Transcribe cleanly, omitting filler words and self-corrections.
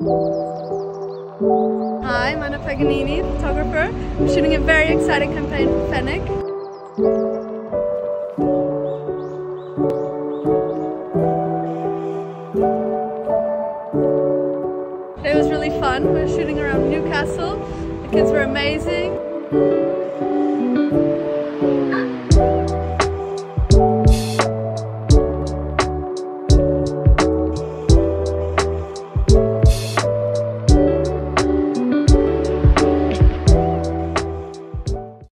Hi, I'm Anna Paganini, photographer. I'm shooting a very exciting campaign for Fennec. It was really fun. We were shooting around Newcastle. The kids were amazing.